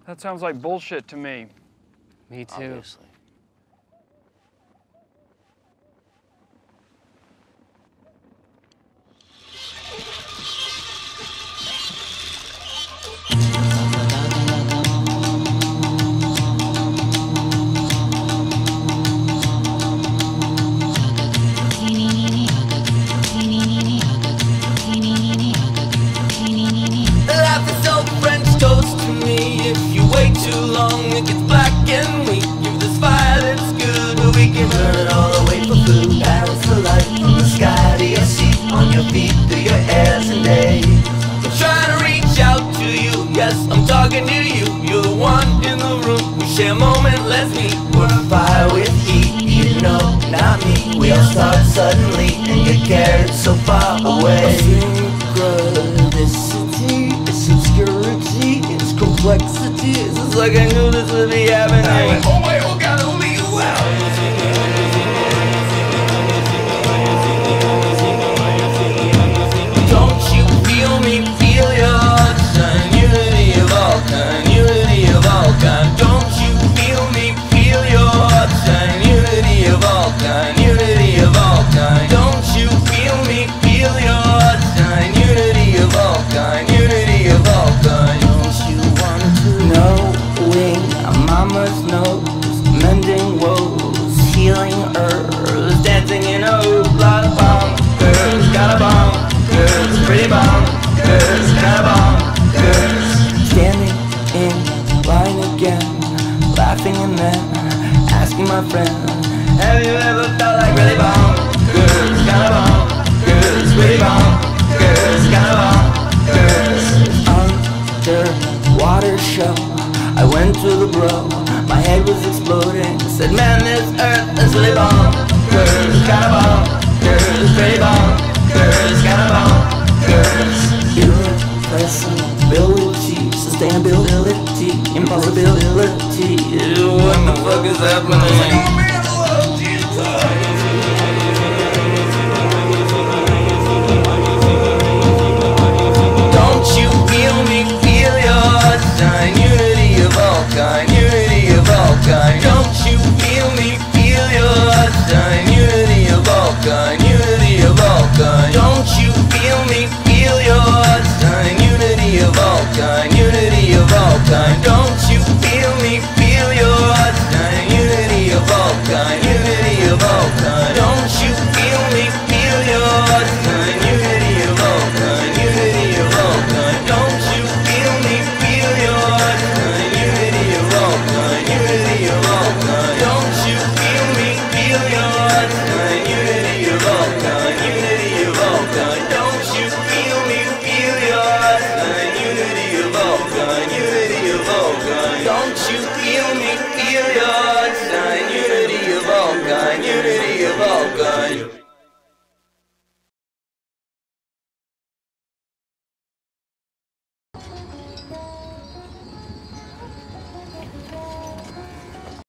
That sounds like bullshit to me. Me too. Obviously. Life is so French toast to me. If you wait too long, it gets black and weak. Give this fire that's good, but we can burn it all away for food. Balance the light from the sky to your seat, on your feet, through your hairs and days. I'm trying to reach out to you, yes, I'm talking to you. You're the one in the room, we share a moment, let's meet. We're on fire with heat, you know, not me. We all start suddenly and get carried so far away. Synchronicity, it's obscurity, it's complexity. It's just like I knew this would be happening. Oh my, oh God, only you Don't you feel me, feel your shine. Unity of all kind, unity of all kind. Don't you feel me, feel your shine. Unity of all kind, unity of all kind. Don't you feel me, feel your shine. Unity of all kind, unity of all kind. Don't you want to knowing mama's nose, mending woes, healing herbs, dancing in a hoop, lot of bonkers, got a bonkers, pretty bonkers, got a bonkers. Standing in line again, laughing and then asking my friend, have you ever felt like really bonkers, got a bonkers, pretty bonkers, got a bonkers. Underwater show, I went to the bro, my head was exploding. Said, man, this earth is really bonkers, got a bonkers, pretty bonkers, got a bonkers. Irrepressibility, sustainability, impossibility. What the fuck is happening? Don't you feel me, feel your shine. Unity of all kind, unity of all kind. Don't you feel me, feel your shine. Unity of all kind, unity of all kind. Don't you feel me, feel your shine. Unity of all kind, unity of all kind. Don't you feel me, feel your shine. Unity of all kind, unity of all kind. Don't you feel me, feel your shine. Unity of all kind, unity of all kind. Don't you feel me, feel your shine. Unity of all kind, unity of all kind. Don't you feel me, feel your shine. Unity of all kind, unity of all kind. Don't you feel me, feel your shine. Unity of all kind, unity of all kind. Don't you feel me, feel your shine. Unity of all kind, unity of all kind.